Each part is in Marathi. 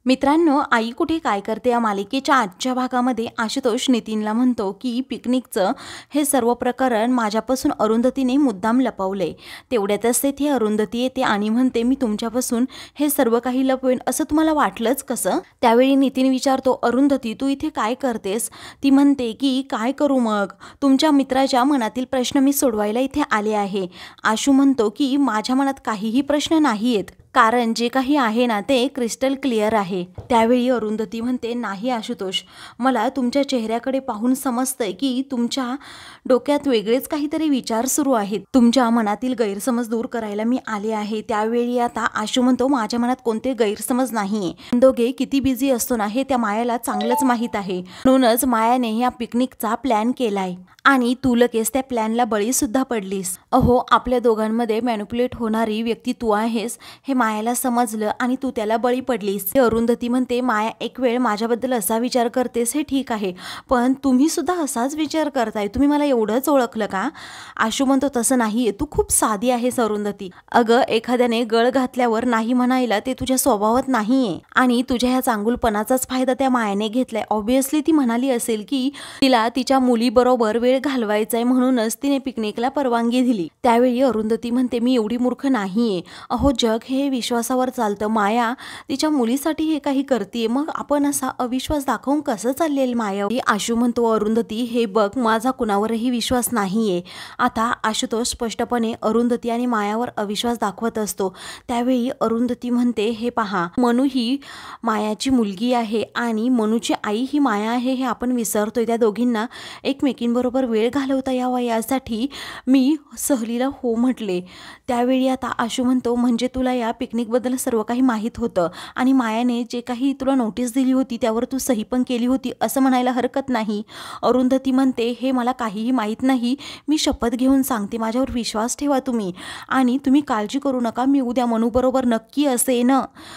मित्रांनो, आई कुठे काय करते या मालिकेच्या आजच्या भागामध्ये आशुतोष नितीनला म्हणतो की पिकनिकचं हे सर्व प्रकरण माझ्यापासून अरुंधतीने मुद्दाम लपवले। तेवढ्यातच तेथे अरुंधती येते आणि म्हणते, मी तुमच्यापासून हे सर्व काही लपवेन असं तुम्हाला वाटलंच कसं? त्यावेळी नितीन विचारतो, अरुंधती तू इथे काय करतेस? ती म्हणते की काय करू मग, तुमच्या मित्राच्या मनातील प्रश्न मी सोडवायला इथे आले आहे। आशू म्हणतो की माझ्या मनात काहीही प्रश्न नाहीयेत, कारण जे काही आहे ना ते क्रिस्टल क्लिअर आहे। त्यावेळी अरुंधती म्हणते, नाही आशुतोष, मला तुमच्या चेहऱ्याकडे पाहून समजतंय की तुमच्या डोक्यात वेगळेच काहीतरी विचार सुरू आहेत। तुमच्या मनातील गैरसमज दूर करायला मी आले आहे। त्यावेळी आता आशू म्हणतो, माझ्या मनात कोणते गैरसमज नाहीये। दोघे किती बिझी असतो ना हे त्या मायाला चांगलंच माहीत आहे, म्हणूनच मायाने या पिकनिकचा प्लॅन केलाय आणि तू लगेच त्या प्लॅनला बळी सुद्धा पडलीस। अहो, आपल्या दोघांमध्ये मॅनिप्युलेट होणारी व्यक्ती तू आहेस हे मायाला समजलं आणि तू त्याला बळी पडलीस। अरुंधती म्हणते, माया एक वेळ माझ्याबद्दल असा विचार करतेस हे ठीक आहे, पण तुम्ही सुद्धा असाच विचार करताय, तुम्ही मला एवढंच ओळखलं का? आशू म्हणतो, तसं नाहीये, तू खूप साधी आहेस अरुंधती। अगं, एखाद्याने गळ घातल्यावर नाही म्हणायला ते तुझ्या स्वभावात नाहीये आणि तुझ्या ह्या चांगुलपणाचाच फायदा त्या मायाने घेतलाय। ऑब्व्हियसली ती म्हणाली असेल की तिला तिच्या मुलीबरोबर वेळ घालवायचाय, म्हणूनच तिने पिकनिकला परवानगी दिली। त्यावेळी अरुंधती म्हणते, मी एवढी मूर्ख नाहीये। अहो, जग हे विश्वासावर चालतं, माया तिच्या मुलीसाठी हे काही करते, मग आपण असा अविश्वास दाखवून कसं चाललेल माया? आशू म्हणतो, अरुंधती हे बघ, माझा कुणावरही विश्वास नाहीये। आता आशुतोष स्पष्टपणे अरुंधती आणि मायावर अविश्वास दाखवत असतो। त्यावेळी अरुंधती म्हणते, हे पहा, मनू ही मायाची मुलगी आहे आणि मनूची आई ही माया आहे हे आपण विसरतोय। त्या दोघींना एकमेकींबरोबर वेळ घालवता यावा यासाठी मी सहलीला हो म्हटले। त्यावेळी आता आशू म्हणतो, म्हणजे तुला या पिकनिकबद्दल सर्व काही माहीत होतं आणि मायाने जे काही तुला नोटीस दिली होती त्यावर तू सही पण केली होती असं म्हणायला हरकत नाही। अरुंधती म्हणते, हे मला काहीही माहीत नाही, मी शपथ घेऊन सांगते, माझ्यावर विश्वास ठेवा तुम्ही आणि तुम्ही काळजी करू नका, मी उद्या मनूबरोबर नक्की असेन,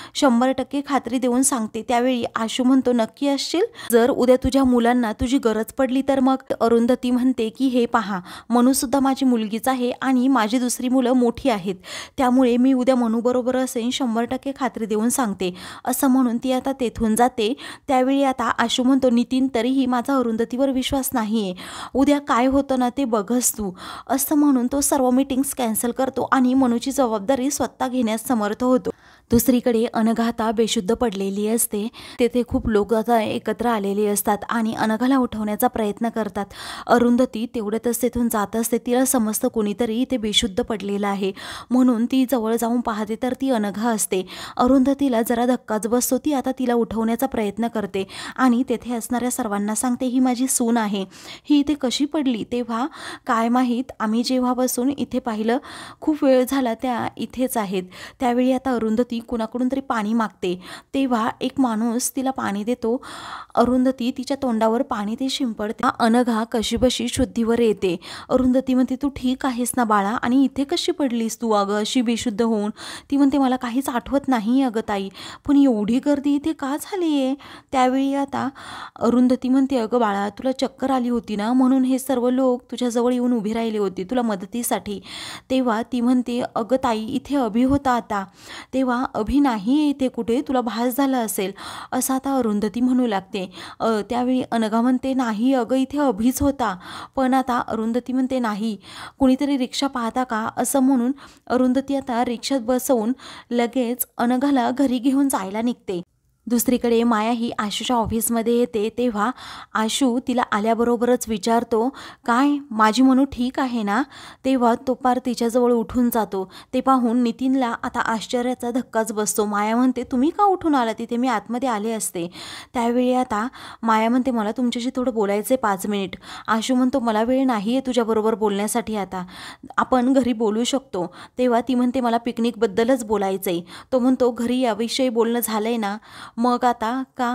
100% खात्री देऊन सांगते। त्यावेळी आशू म्हणतो, नक्की असशील? जर उद्या तुझ्या मुलांना तुझी गरज पडली तर मग? अरुंधती म्हणते की हे पहा, मनू सुद्धा माझी मुलगीच आहे आणि माझी दुसरी मुलं मोठी आहेत, त्यामुळे मी उद्या मनूबरोबर असेन, 100% खात्री देऊन सांगते असं म्हणून ती आता तेथून जाते। त्यावेळी आता आशू म्हणतो, नितीन तरीही माझा अरुंधतीवर विश्वास नाहीये, उद्या काय होतं ना ते बघस तू, असं म्हणून तो सर्व मीटिंग्स कॅन्सल करतो आणि मनूची जबाबदारी स्वतः घेण्यास समर्थ होतो। दुसरीकडे अनघा आता बेशुद्ध पडलेली असते। तेथे खूप लोक आता एकत्र आलेले असतात आणि अनघाला उठवण्याचा प्रयत्न करतात। अरुंधती तेवढ्यातच तेथून जात असते। तिला समजतं कोणीतरी इथे बेशुद्ध पडलेलं आहे, म्हणून ती जवळ जाऊन पाहते तर ती अनघा असते। अरुंधतीला जरा धक्काच बसतो। ती आता तिला उठवण्याचा प्रयत्न करते आणि तेथे असणाऱ्या सर्वांना सांगते, ही माझी सून आहे, ही इथे कशी पडली? तेव्हा काय माहीत, आम्ही जेव्हापासून इथे पाहिलं खूप वेळ झाला त्या इथेच आहेत। त्यावेळी आता अरुंधती कुणाकडून तरी पाणी मागते, तेव्हा एक माणूस तिला पाणी देतो। अरुंधती तिच्या तोंडावर पाणी ते शिंपडते। अनघा कशीबशी शुद्धीवर येते। अरुंधती म्हणते, तू ठीक आहेस ना बाळा, आणि इथे कशी पडलीस तू अगं अशी बेशुद्ध होऊन? ती म्हणते, मला काहीच आठवत नाही अगं ताई, पण एवढी गर्दी इथे का झाली आहे? त्यावेळी आता अरुंधती म्हणते, अगं बाळा, तुला चक्कर आली होती ना, म्हणून हे सर्व लोक तुझ्याजवळ येऊन उभी राहिले होते तुला मदतीसाठी। तेव्हा ती म्हणते, अगं ताई, इथे अभि होता आता। तेव्हा अभि नाही इथे कुठे, तुला भास झाला असेल असं आता अरुंधती म्हणू लागते। त्यावेळी अनघा म्हणते, नाही अगं, इथे अभिच होता। पण आता अरुंधती म्हणते, नाही, कुणीतरी रिक्षा पाहता का, असं म्हणून अरुंधती आता रिक्षात बसवून लगेच अनघाला घरी घेऊन जायला निघते। दुसरीकडे माया ही आशूच्या ऑफिसमध्ये येते। तेव्हा आशू तिला आल्याबरोबरच विचारतो, काय माझी मनू ठीक आहे ना? तेव्हा तो पार तिच्याजवळ उठून जातो। ते पाहून नितीनला आता आश्चर्याचा धक्काच बसतो। माया म्हणते, तुम्ही का उठून आला? तिथे मी आतमध्ये आले असते। त्यावेळी आता माया म्हणते, मला तुमच्याशी थोडं बोलायचं आहे, 5 मिनिट। आशू म्हणतो, मला वेळ नाही आहे तुझ्याबरोबर बोलण्यासाठी, आता आपण घरी बोलू शकतो। तेव्हा ती म्हणते, मला पिकनिकबद्दलच बोलायचं आहे। तो म्हणतो, घरी याविषयी बोलणं झालंय ना, मग आता का?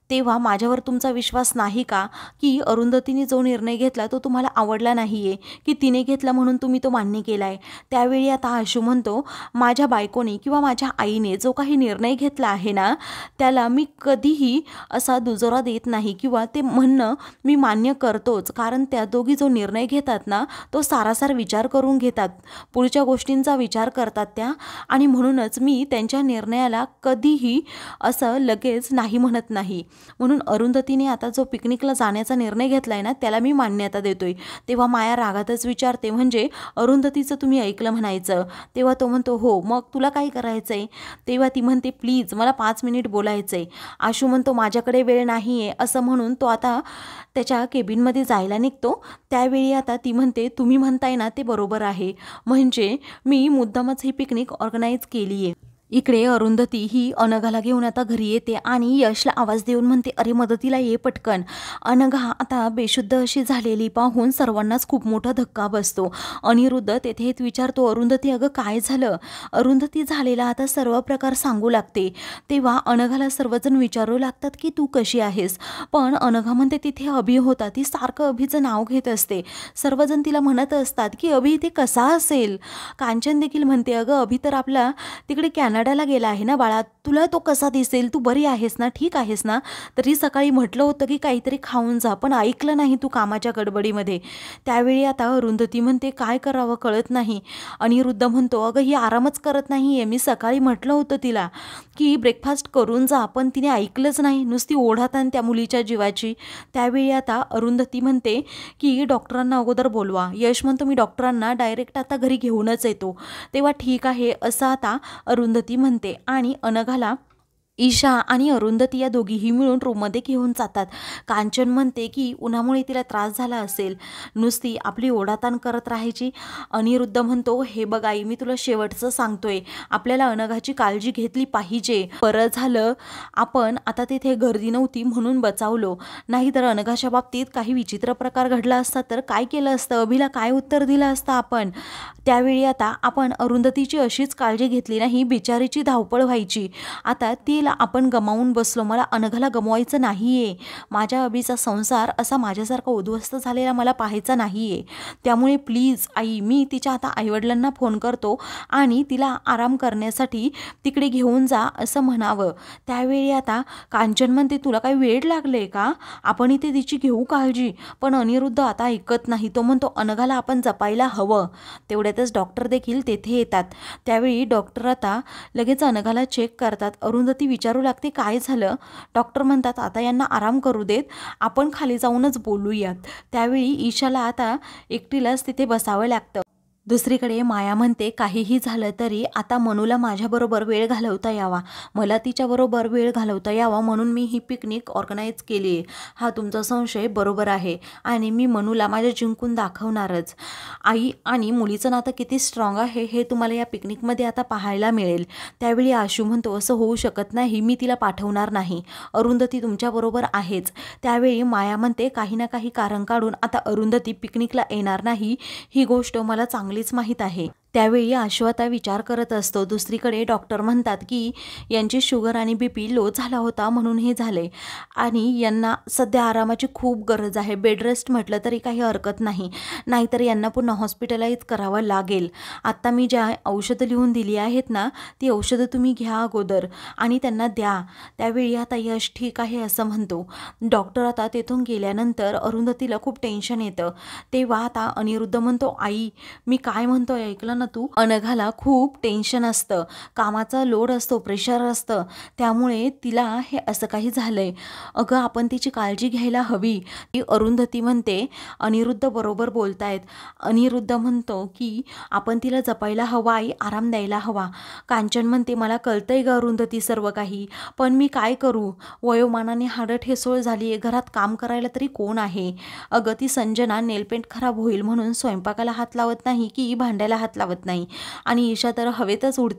तेव्हा माझ्यावर तुमचा विश्वास नाही का, की अरुंधतीने जो निर्णय घेतला तो तुम्हाला आवडला नाही आहे, की तिने घेतला म्हणून तुम्ही तो मान्य केला आहे. त्यावेळी आता आशू म्हणतो, माझ्या बायकोने किंवा माझ्या आईने जो काही निर्णय घेतला आहे ना, त्याला मी कधीही असा दुजोरा देत नाही किंवा ते म्हणणं मी मान्य करतोच. कारण त्या दोघी जो निर्णय घेतात ना, तो सारासार विचार करून घेतात, पुढच्या गोष्टींचा विचार करतात त्या, आणि म्हणूनच मी त्यांच्या निर्णयाला कधीही असं लगेच नाही म्हणत नाही. म्हणून अरुंधतीने आता जो पिकनिकला जाण्याचा निर्णय घेतलाय ना, त्याला मी मान्यता देतोय. तेव्हा माया रागातच विचारते, म्हणजे अरुंधतीचं तुम्ही ऐकलं म्हणायचं? तेव्हा तो म्हणतो, हो, मग तुला काय करायचंय? तेव्हा ती म्हणते, प्लीज मला 5 मिनिट बोलायचंय. आशू म्हणतो, माझ्याकडे वेळ नाही आहे, असं म्हणून तो आता त्याच्या केबिनमध्ये जायला निघतो. त्यावेळी आता ती म्हणते, तुम्ही म्हणताय ना ते बरोबर आहे, म्हणजे मी मुद्दामच ही पिकनिक ऑर्गनाईज केली आहे. इकडे अरुंधती ही अनघाला घेऊन आता घरी येते आणि यशला आवाज देऊन म्हणते, अरे मदतीला ये पटकन. अनघा आता बेशुद्ध अशी झालेली पाहून सर्वांनाच खूप मोठा धक्का बसतो. अनिरुद्ध तेथे विचारतो, अरुंधती अगं काय झालं? अरुंधती झालेला आता सर्व प्रकार सांगू लागते. तेव्हा अनघाला सर्वजण विचारू लागतात की तू कशी आहेस, पण अनघा म्हणते तिथे अभि होता, ती सारखं अभिचं नाव घेत असते. सर्वजण तिला म्हणत असतात की अभि ते कसा असेल. कांचन देखील म्हणते, अगं अभि तर आपला तिकडे कॅनडाला गेला आहे ना बाळा, तुला तो कसा दिसेल, तू बरी आहेस ना, ठीक आहेस ना? तरी सकाळी म्हटलं होतं की काहीतरी खाऊन जा, पण ऐकलं नाही तू कामाच्या गडबडीमध्ये. त्यावेळी आता अरुंधती म्हणते, काय करावं कळत नाही. अनिरुद्ध म्हणतो, अगं ही आरामच करत नाही आहे, मी सकाळी म्हटलं होतं तिला की ब्रेकफास्ट करून जा, पण तिने ऐकलंच नाही, नुसती ओढात आणि त्या मुलीच्या जीवाची. त्यावेळी आता अरुंधती म्हणते की डॉक्टरांना अगोदर बोलवा. यश म्हणतो, मी डॉक्टरांना डायरेक्ट आता घरी घेऊनच येतो. तेव्हा ठीक आहे असं आता अरुंधती म्हणते आणि अनघाला ईशा आणि अरुंधती या दोघीही मिळून रूममध्ये घेऊन जातात. कांचन म्हणते की उन्हामुळे तिला त्रास झाला असेल, नुसती आपली ओढाताण करत राहायची. अनिरुद्ध म्हणतो, हे बघ आई, मी तुला शेवटचं सांगतोय, आपल्याला अनघाची काळजी घेतली पाहिजे. बरं झालं आपण आता तिथे गर्दी नव्हती म्हणून बचावलो, नाहीतर अनघाच्या बाबतीत काही विचित्र प्रकार घडला असता तर काय केलं असतं, अभिला काय उत्तर दिलं असतं आपण. त्यावेळी आता आपण अरुंधतीची अशीच काळजी घेतली नाही, बिचारीची धावपळ व्हायची. आता तिला आपण गमावून बसलो, मला अनघाला गमवायचं नाहीये. माझ्या अभिचा संसार असा माझ्यासारखा उद्ध्वस्त झालेला मला पाहायचा नाहीये. त्यामुळे प्लीज आई, मी तिच्या आता आईवडिलांना फोन करतो आणि तिला आराम करण्यासाठी तिकडे घेऊन जा असं म्हणावं. त्यावेळी आता कांचन म्हणते, तुला काही वेळ लागले का, आपण इथे तिची घेऊ काळजी. पण अनिरुद्ध आता ऐकत नाही, तो म्हणतो अनघाला आपण जपायला हवं. तेवढ्यातच डॉक्टर देखील तेथे येतात. त्यावेळी डॉक्टर आता लगेच अनघाला चेक करतात. अरुंधती विचारू लागते, काय झालं? डॉक्टर म्हणतात, आता यांना आराम करू देत, आपण खाली जाऊनच बोलूयात. त्यावेळी ईशाला आता एकटीलाच तिथे बसावं लागतं. दुसरीकडे माया म्हणते, काहीही झालं तरी आता मनूला माझ्याबरोबर वेळ घालवता यावा, मला तिच्याबरोबर वेळ घालवता यावा, म्हणून मी ही पिकनिक ऑर्गनाईज केली आहे. हा तुमचा संशय बरोबर आहे आणि मी मनूला माझ्या जिंकून दाखवणारच. आई आणि मुलीचं नातं किती स्ट्रॉंग आहे हे तुम्हाला या पिकनिकमध्ये आता पाहायला मिळेल. त्यावेळी आशू म्हणतो, असं होऊ शकत नाही, मी तिला पाठवणार नाही, अरुंधती तुमच्याबरोबर आहेच. त्यावेळी माया म्हणते, काही ना काही कारण काढून आता अरुंधती पिकनिकला येणार नाही, ही गोष्ट मला चांगलीच माहीत आहे. त्यावेळी आशू आता विचार करत असतो. दुसरीकडे डॉक्टर म्हणतात की यांची शुगर आणि BP लो झाला होता म्हणून हे झाले आणि यांना सध्या आरामाची खूप गरज आहे. बेड रेस्ट म्हटलं तरी काही हरकत नाही, नाहीतर यांना पुन्हा हॉस्पिटलाइज करावं लागेल. आत्ता मी ज्या औषधं लिहून दिली आहेत ना, ती औषधं तुम्ही घ्या अगोदर आणि त्यांना द्या. त्यावेळी आता यश ठीक आहे असं म्हणतो. डॉक्टर आता तेथून गेल्यानंतर अरुंधतीला खूप टेन्शन येतं. तेव्हा आता अनिरुद्ध म्हणतो, आई मी काय म्हणतोय ऐकलं ना तू? अनघाला खूप टेन्शन असतं, कामाचा लोड असतो, प्रेशर असतं, त्यामुळे तिला हे असं काही झालंय. अगं आपण तिची काळजी घ्यायला हवी. अरुंधती म्हणते, अनिरुद्ध बरोबर बोलतायत. अनिरुद्ध म्हणतो की आपण तिला जपायला हवा, आई आराम द्यायला हवा. कांचन म्हणते, मला कळतंय ग अरुंधती सर्व काही, पण मी काय करू, वयोमानाने हाडं ठेसूळ झाली आहे, घरात काम करायला तरी कोण आहे. अगं ती संजना नेलपेंट खराब होईल म्हणून स्वयंपाकाला हात लावत नाही की भांड्याला हात लावत नाही आणि ईशा तर हवेतच उडतीये.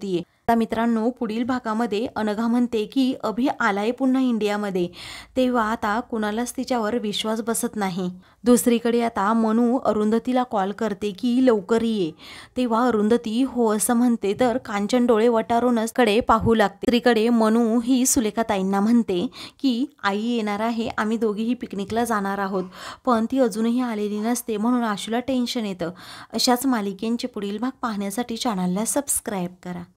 आता मित्रांनो पुढील भागामध्ये अनघा म्हणते की अभि आलाय पुन्हा इंडियामध्ये, तेव्हा आता कुणालाच तिच्यावर विश्वास बसत नाही। दुसरीकडे आता मनू अरुंधतीला कॉल करते की लवकर ये, तेव्हा अरुंधती हो असं म्हणते तर कांचन डोळे वटारूनच कडे पाहू लागते। दुसरीकडे मनू ही सुलेखाताईंना म्हणते की आई येणार आहे, आम्ही दोघीही पिकनिकला जाणार आहोत, पण ती अजूनही आलेली नसते म्हणून आशूला टेन्शन येतं। अशाच मालिकेंचे पुढील भाग पाहण्यासाठी चॅनलला सबस्क्राईब करा।